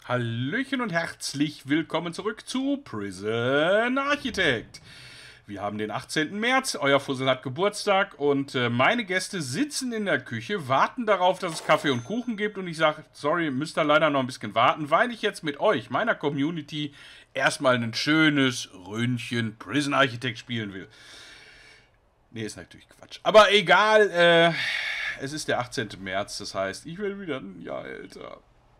Hallöchen und herzlich willkommen zurück zu Prison Architect. Wir haben den 18. März, euer Fussel hat Geburtstag und meine Gäste sitzen in der Küche, warten darauf, dass es Kaffee und Kuchen gibt und ich sage, sorry, müsst ihr leider noch ein bisschen warten, weil ich jetzt mit euch, meiner Community, erstmal ein schönes Ründchen Prison Architect spielen will. Nee, ist natürlich Quatsch. Aber egal, es ist der 18. März, das heißt, ich will wieder ein Jahr älter.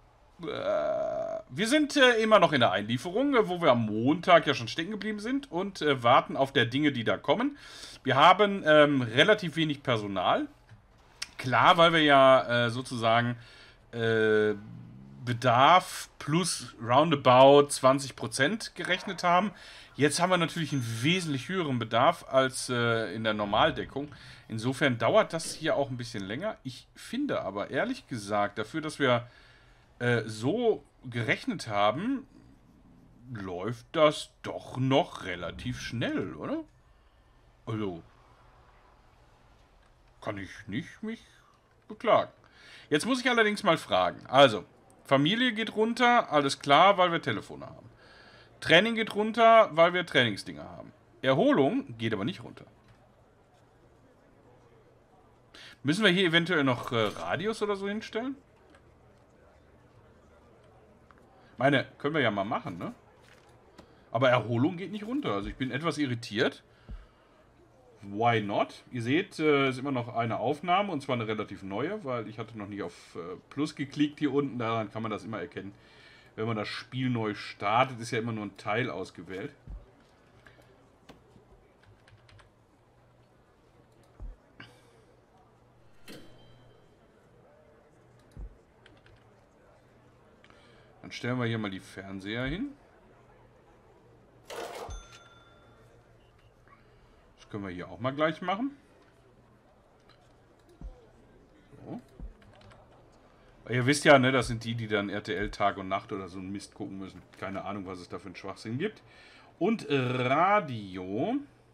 Wir sind immer noch in der Einlieferung, wo wir am Montag ja schon stecken geblieben sind und warten auf der Dinge, die da kommen. Wir haben relativ wenig Personal. Klar, weil wir ja sozusagen Bedarf plus roundabout 20% gerechnet haben. Jetzt haben wir natürlich einen wesentlich höheren Bedarf als in der Normaldeckung. Insofern dauert das hier auch ein bisschen länger. Ich finde aber ehrlich gesagt, dafür, dass wir so gerechnet haben, läuft das doch noch relativ schnell, oder? Also, kann ich nicht mich beklagen. Jetzt muss ich allerdings mal fragen. Also, Familie geht runter, alles klar, weil wir Telefone haben. Training geht runter, weil wir Trainingsdinger haben. Erholung geht aber nicht runter. Müssen wir hier eventuell noch Radios oder so hinstellen? Meine, können wir ja mal machen, ne? Aber Erholung geht nicht runter. Also ich bin etwas irritiert. Why not? Ihr seht, es ist immer noch eine Aufnahme und zwar eine relativ neue, weil ich hatte noch nicht auf Plus geklickt hier unten. Daran kann man das immer erkennen. Wenn man das Spiel neu startet, ist ja immer nur ein Teil ausgewählt. Dann stellen wir hier mal die Fernseher hin. Das können wir hier auch mal gleich machen. So. Ihr wisst ja, ne, das sind die dann RTL Tag und Nacht oder so einen Mist gucken müssen. Keine Ahnung, was es da für einen Schwachsinn gibt. Und Radio.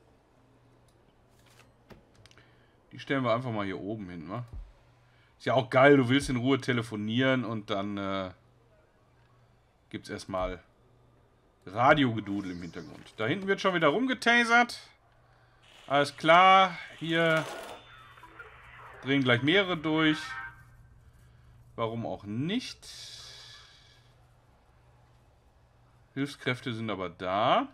Die stellen wir einfach mal hier oben hin, ne? Ist ja auch geil, du willst in Ruhe telefonieren und dann gibt es erstmal Radiogedudel im Hintergrund. Da hinten wird schon wieder rumgetasert. Alles klar. Hier drehen gleich mehrere durch. Warum auch nicht? Hilfskräfte sind aber da.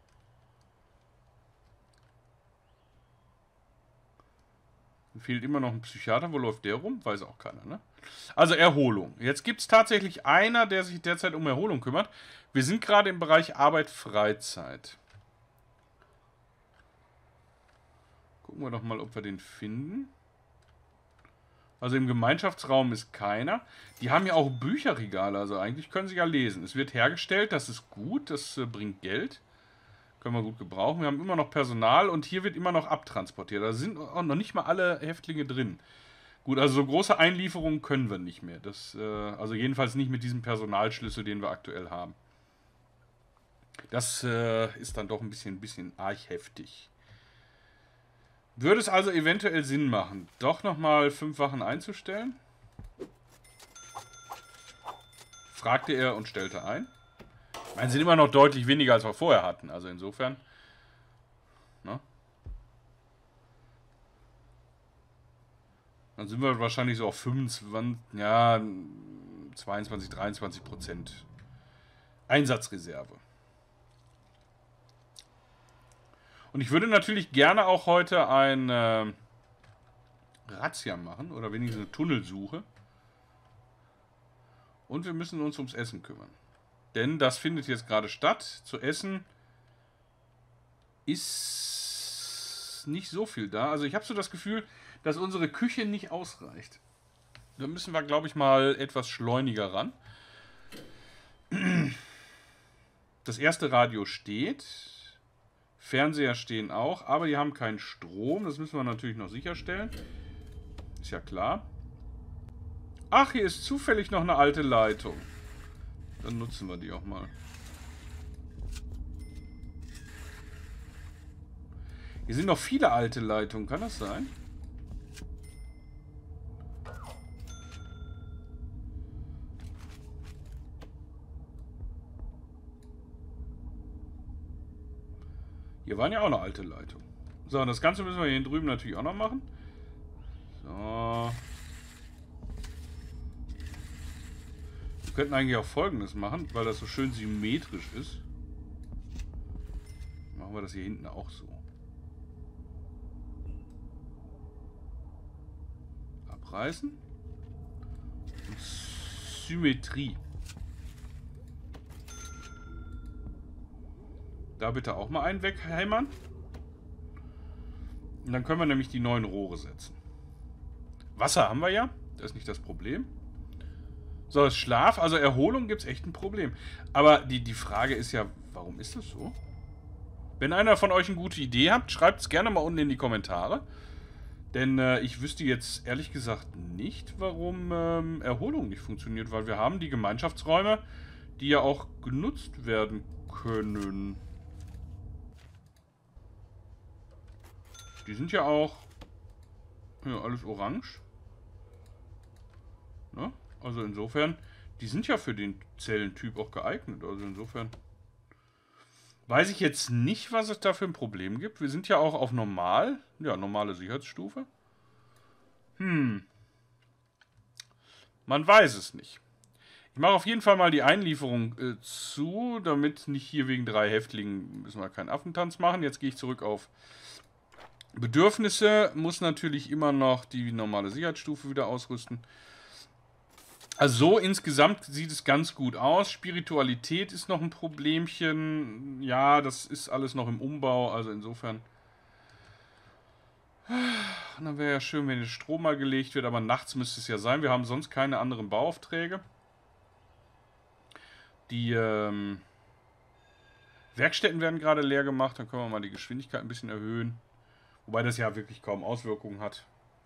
Fehlt immer noch ein Psychiater. Wo läuft der rum? Weiß auch keiner, ne? Also Erholung. Jetzt gibt es tatsächlich einer, der sich derzeit um Erholung kümmert. Wir sind gerade im Bereich Arbeit-Freizeit. Gucken wir doch mal, ob wir den finden. Also im Gemeinschaftsraum ist keiner. Die haben ja auch Bücherregale, also eigentlich können sie ja lesen. Es wird hergestellt, das ist gut, das bringt Geld. Können wir gut gebrauchen. Wir haben immer noch Personal und hier wird immer noch abtransportiert. Da sind auch noch nicht mal alle Häftlinge drin. Gut, also so große Einlieferungen können wir nicht mehr. Das, also jedenfalls nicht mit diesem Personalschlüssel, den wir aktuell haben. Das ist dann doch ein bisschen arg heftig. Würde es also eventuell Sinn machen, doch nochmal 5 Wachen einzustellen? Fragte er und stellte ein. Ich meine, sind immer noch deutlich weniger, als wir vorher hatten. Also insofern. Ne? Dann sind wir wahrscheinlich so auf 25, ja, 22, 23% Einsatzreserve. Und ich würde natürlich gerne auch heute ein Razzia machen. Oder wenigstens eine Tunnelsuche. Und wir müssen uns ums Essen kümmern. Denn das findet jetzt gerade statt. Zu essen ist nicht so viel da. Also ich habe so das Gefühl, dass unsere Küche nicht ausreicht. Da müssen wir, glaube ich, mal etwas schleuniger ran. Das erste Radio steht. Fernseher stehen auch, aber die haben keinen Strom. Das müssen wir natürlich noch sicherstellen. Ist ja klar. Ach, hier ist zufällig noch eine alte Leitung. Dann nutzen wir die auch mal. Hier sind noch viele alte Leitungen. Kann das sein? Hier waren ja auch noch alte Leitungen. So, und das Ganze müssen wir hier drüben natürlich auch noch machen. So. Wir könnten eigentlich auch Folgendes machen, weil das so schön symmetrisch ist. Machen wir das hier hinten auch so. Abreißen. Und Symmetrie. Da bitte auch mal einen weghämmern. Und dann können wir nämlich die neuen Rohre setzen. Wasser haben wir ja. Das ist nicht das Problem. So, das Schlaf, also Erholung gibt es echt ein Problem. Aber die Frage ist ja, warum ist das so? Wenn einer von euch eine gute Idee habt, schreibt es gerne mal unten in die Kommentare. Denn ich wüsste jetzt ehrlich gesagt nicht, warum Erholung nicht funktioniert. Weil wir haben die Gemeinschaftsräume, die ja auch genutzt werden können. Die sind ja auch... Ja, alles orange. Ne? Also insofern, die sind ja für den Zellentyp auch geeignet. Also insofern weiß ich jetzt nicht, was es da für ein Problem gibt. Wir sind ja auch auf normal. Ja, normale Sicherheitsstufe. Man weiß es nicht. Ich mache auf jeden Fall mal die Einlieferung zu, damit nicht hier wegen 3 Häftlingen müssen wir keinen Affentanz machen. Jetzt gehe ich zurück auf Bedürfnisse. Muss natürlich immer noch die normale Sicherheitsstufe wieder ausrüsten. Also so insgesamt sieht es ganz gut aus. Spiritualität ist noch ein Problemchen. Ja, das ist alles noch im Umbau. Also insofern. Dann wäre ja schön, wenn der Strom mal gelegt wird. Aber nachts müsste es ja sein. Wir haben sonst keine anderen Bauaufträge. Die Werkstätten werden gerade leer gemacht. Dann können wir mal die Geschwindigkeit ein bisschen erhöhen. Wobei das ja wirklich kaum Auswirkungen hat.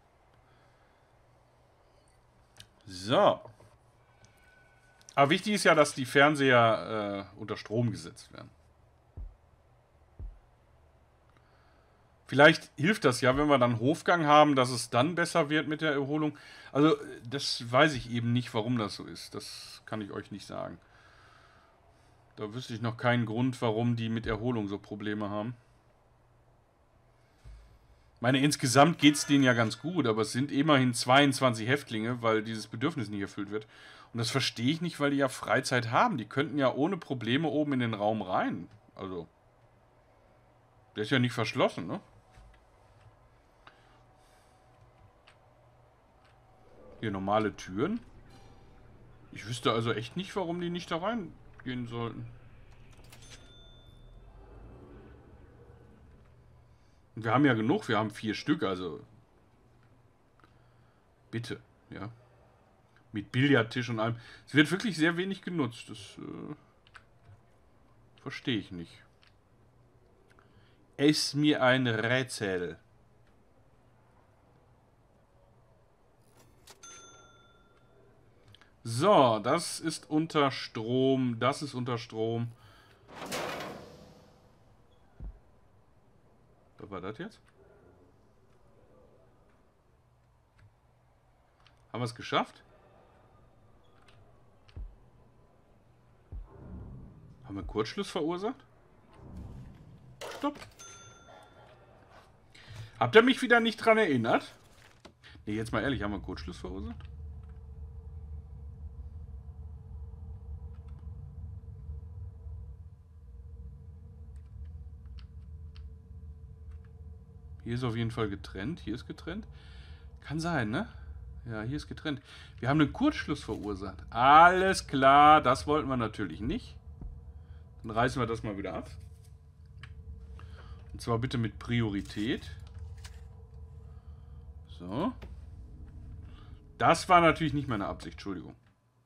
So. Aber wichtig ist ja, dass die Fernseher unter Strom gesetzt werden. Vielleicht hilft das ja, wenn wir dann Hofgang haben, dass es dann besser wird mit der Erholung. Also, das weiß ich eben nicht, warum das so ist. Das kann ich euch nicht sagen. Da wüsste ich noch keinen Grund, warum die mit Erholung so Probleme haben. Ich meine, insgesamt geht es denen ja ganz gut, aber es sind immerhin 22 Häftlinge, weil dieses Bedürfnis nicht erfüllt wird. Und das verstehe ich nicht, weil die ja Freizeit haben. Die könnten ja ohne Probleme oben in den Raum rein. Also, der ist ja nicht verschlossen, ne? Hier normale Türen. Ich wüsste also echt nicht, warum die nicht da reingehen sollten. Und wir haben ja genug, wir haben 4 Stück, also... Bitte, ja. Mit Billardtisch und allem. Es wird wirklich sehr wenig genutzt. Das verstehe ich nicht. Ist mir ein Rätsel. So, das ist unter Strom. Das ist unter Strom. Was war das jetzt? Haben wir es geschafft? Haben wir einen Kurzschluss verursacht? Stopp. Habt ihr mich wieder nicht dran erinnert? Ne, jetzt mal ehrlich, haben wir einen Kurzschluss verursacht? Hier ist auf jeden Fall getrennt. Hier ist getrennt. Kann sein, ne? Ja, hier ist getrennt. Wir haben einen Kurzschluss verursacht. Alles klar, das wollten wir natürlich nicht. Dann reißen wir das mal wieder ab. Und zwar bitte mit Priorität. So. Das war natürlich nicht meine Absicht, Entschuldigung.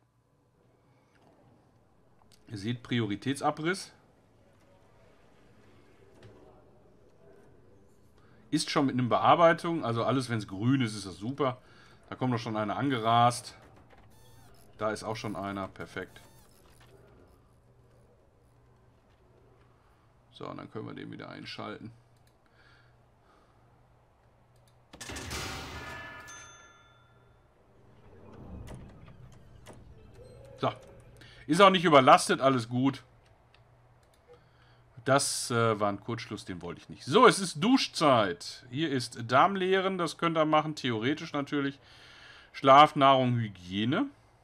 Ihr seht Prioritätsabriss. Ist schon mit einer Bearbeitung. Also alles, wenn es grün ist, ist das super. Da kommt doch schon einer angerast. Da ist auch schon einer. Perfekt. So, und dann können wir den wieder einschalten. So. Ist auch nicht überlastet, alles gut. Das war ein Kurzschluss, den wollte ich nicht. So, es ist Duschzeit. Hier ist Darmleeren, das könnt ihr machen, theoretisch natürlich. Schlaf, Nahrung, Hygiene.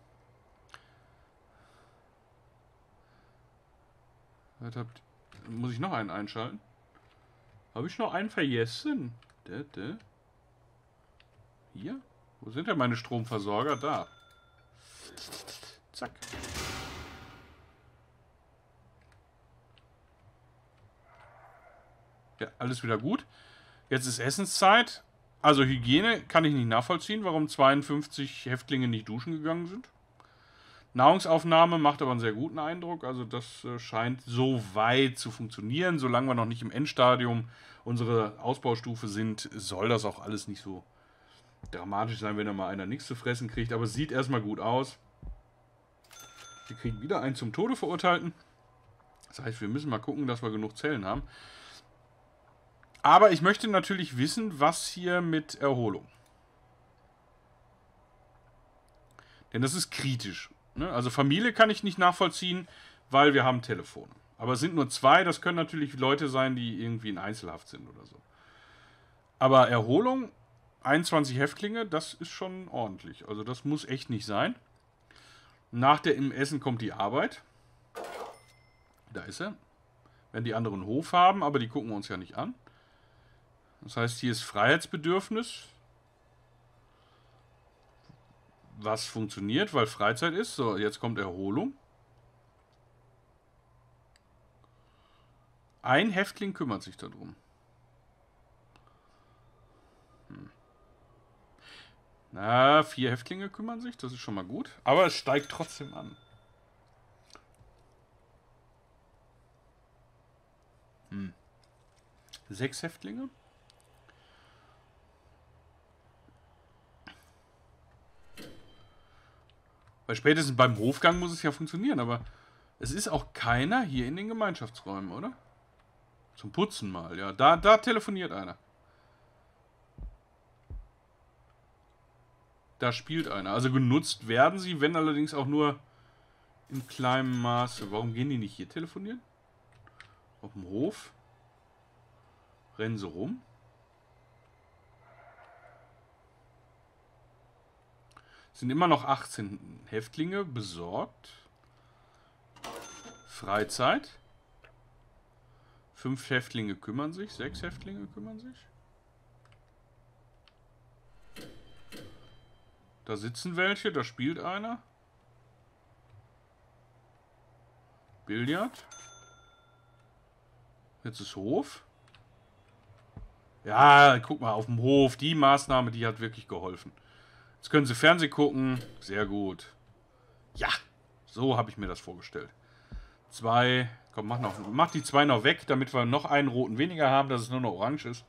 Muss ich noch einen einschalten? Habe ich noch einen vergessen? Hier? Wo sind denn meine Stromversorger? Da. Zack. Ja, alles wieder gut. Jetzt ist Essenszeit. Also Hygiene kann ich nicht nachvollziehen, warum 52 Häftlinge nicht duschen gegangen sind. Nahrungsaufnahme macht aber einen sehr guten Eindruck. Also das scheint so weit zu funktionieren. Solange wir noch nicht im Endstadium unsere Ausbaustufe sind, soll das auch alles nicht so dramatisch sein, wenn da mal einer nichts zu fressen kriegt. Aber es sieht erstmal gut aus. Wir kriegen wieder einen zum Tode verurteilten. Das heißt, wir müssen mal gucken, dass wir genug Zellen haben. Aber ich möchte natürlich wissen, was hier mit Erholung. Denn das ist kritisch. Ne? Also Familie kann ich nicht nachvollziehen, weil wir haben Telefone. Aber es sind nur 2, das können natürlich Leute sein, die irgendwie in Einzelhaft sind oder so. Aber Erholung, 21 Häftlinge, das ist schon ordentlich. Also das muss echt nicht sein. Nach dem Essen kommt die Arbeit. Da ist er. Wenn die anderen Hof haben, aber die gucken wir uns ja nicht an. Das heißt, hier ist Freiheitsbedürfnis. Was funktioniert, weil Freizeit ist. So, jetzt kommt Erholung. Ein Häftling kümmert sich darum. Na, 4 Häftlinge kümmern sich, das ist schon mal gut. Aber es steigt trotzdem an. 6 Häftlinge. Weil spätestens beim Hofgang muss es ja funktionieren, aber es ist auch keiner hier in den Gemeinschaftsräumen, oder? Zum Putzen mal, ja. Da telefoniert einer. Da spielt einer. Also genutzt werden sie, wenn allerdings auch nur in kleinem Maße. Warum gehen die nicht hier telefonieren? Auf dem Hof. Rennen sie rum. Es sind immer noch 18 Häftlinge besorgt. Freizeit. 5 Häftlinge kümmern sich. 6 Häftlinge kümmern sich. Da sitzen welche, da spielt einer. Billard. Jetzt ist Hof. Ja, guck mal, auf dem Hof. Die Maßnahme, die hat wirklich geholfen. Jetzt können sie Fernsehen gucken. Sehr gut. Ja, so habe ich mir das vorgestellt. 2. Komm, mach die 2 noch weg, damit wir noch einen roten weniger haben, dass es nur noch orange ist.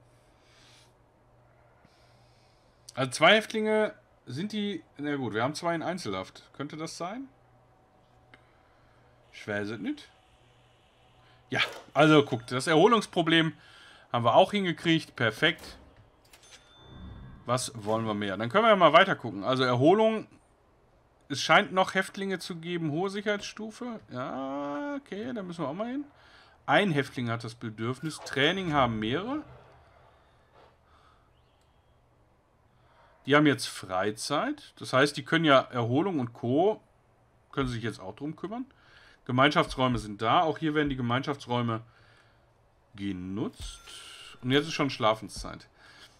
Also 2 Häftlinge sind die... Na gut, wir haben 2 in Einzelhaft. Könnte das sein? Ich weiß es nicht. Ja, also guckt, das Erholungsproblem haben wir auch hingekriegt. Perfekt. Was wollen wir mehr? Dann können wir ja mal weiter gucken. Also Erholung. Es scheint noch Häftlinge zu geben. Hohe Sicherheitsstufe. Ja, okay, da müssen wir auch mal hin. Ein Häftling hat das Bedürfnis. Training haben mehrere. Die haben jetzt Freizeit. Das heißt, die können ja Erholung und Co. können sich jetzt auch drum kümmern. Gemeinschaftsräume sind da. Auch hier werden die Gemeinschaftsräume genutzt. Und jetzt ist schon Schlafenszeit.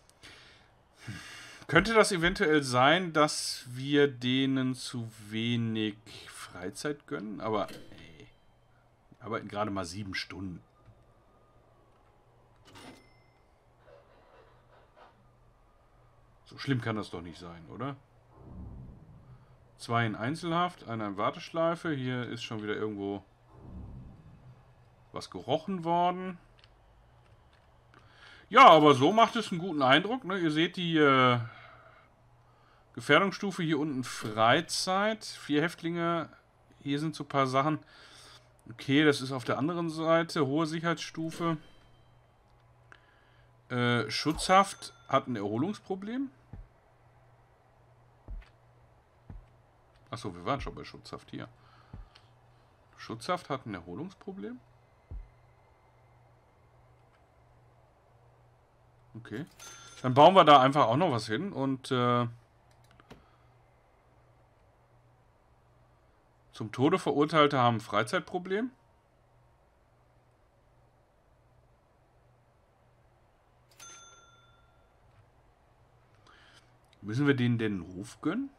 Könnte das eventuell sein, dass wir denen zu wenig Freizeit gönnen? Aber ey, die arbeiten gerade mal 7 Stunden. So schlimm kann das doch nicht sein, oder? 2 in Einzelhaft, einer in Warteschleife. Hier ist schon wieder irgendwo was gerochen worden. Ja, aber so macht es einen guten Eindruck. Ne? Ihr seht die Gefährdungsstufe hier unten Freizeit. 4 Häftlinge. Hier sind so ein paar Sachen. Okay, das ist auf der anderen Seite. Hohe Sicherheitsstufe. Schutzhaft hat ein Erholungsproblem. Achso, wir waren schon bei Schutzhaft hier. Schutzhaft hat ein Erholungsproblem. Okay. Dann bauen wir da einfach auch noch was hin und zum Tode Verurteilte haben ein Freizeitproblem. Müssen wir denen den Hof gönnen?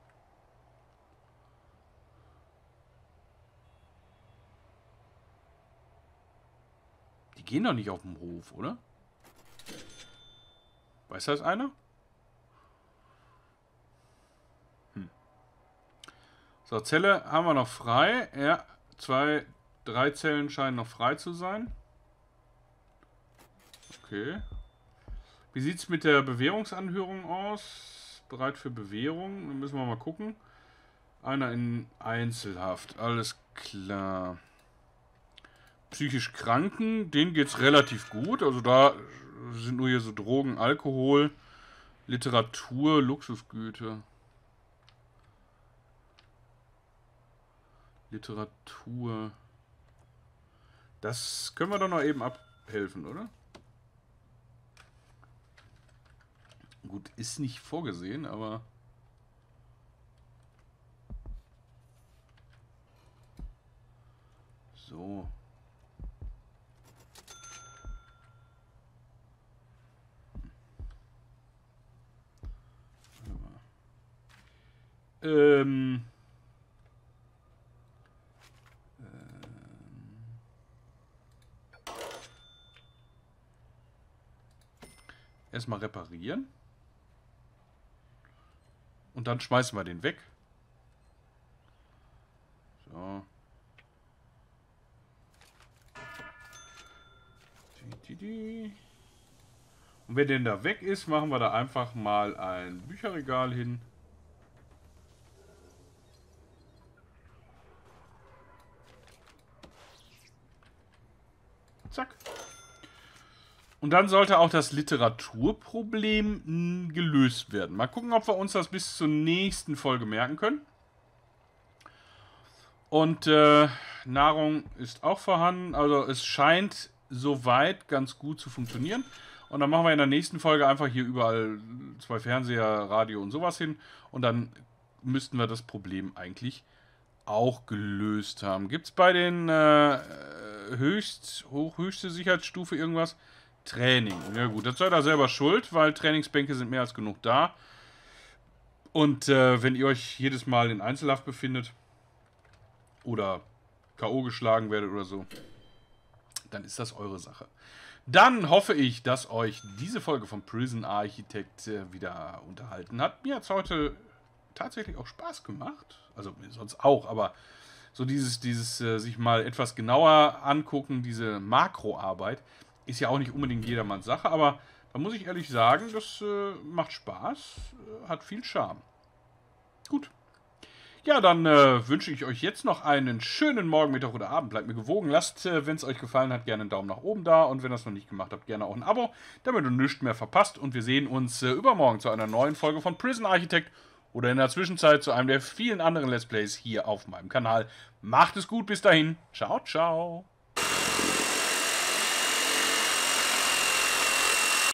Die gehen doch nicht auf den Hof, oder? Weiß das einer? So, Zelle haben wir noch frei. Ja, 2, 3 Zellen scheinen noch frei zu sein. Okay. Wie sieht es mit der Bewährungsanhörung aus? Bereit für Bewährung? Dann müssen wir mal gucken. Einer in Einzelhaft. Alles klar. Psychisch Kranken, denen geht es relativ gut. Also da sind nur hier so Drogen, Alkohol, Literatur, Luxusgüter. Literatur. Das können wir doch noch eben abhelfen, oder? Gut, ist nicht vorgesehen, aber... So. Erstmal reparieren. Und dann schmeißen wir den weg. So. Und wenn der da weg ist, machen wir da einfach mal ein Bücherregal hin. Zack. Und dann sollte auch das Literaturproblem gelöst werden. Mal gucken, ob wir uns das bis zur nächsten Folge merken können. Und Nahrung ist auch vorhanden. Also es scheint soweit ganz gut zu funktionieren. Und dann machen wir in der nächsten Folge einfach hier überall 2 Fernseher, Radio und sowas hin. Und dann müssten wir das Problem eigentlich auch gelöst haben. Gibt es bei den höchste Sicherheitsstufe irgendwas? Training. Ja gut, das seid ihr selber schuld, weil Trainingsbänke sind mehr als genug da. Und wenn ihr euch jedes Mal in Einzelhaft befindet oder K.O. geschlagen werdet oder so, dann ist das eure Sache. Dann hoffe ich, dass euch diese Folge von Prison Architect wieder unterhalten hat. Mir hat es heute tatsächlich auch Spaß gemacht. Also sonst auch, aber so dieses sich mal etwas genauer angucken, diese Makroarbeit, ist ja auch nicht unbedingt jedermanns Sache, aber da muss ich ehrlich sagen, das macht Spaß, hat viel Charme. Gut. Ja, dann wünsche ich euch jetzt noch einen schönen Morgen, Mittag oder Abend. Bleibt mir gewogen. Lasst, wenn es euch gefallen hat, gerne einen Daumen nach oben da. Und wenn ihr es noch nicht gemacht habt, gerne auch ein Abo, damit ihr nichts mehr verpasst. Und wir sehen uns übermorgen zu einer neuen Folge von Prison Architect oder in der Zwischenzeit zu einem der vielen anderen Let's Plays hier auf meinem Kanal. Macht es gut, bis dahin. Ciao, ciao.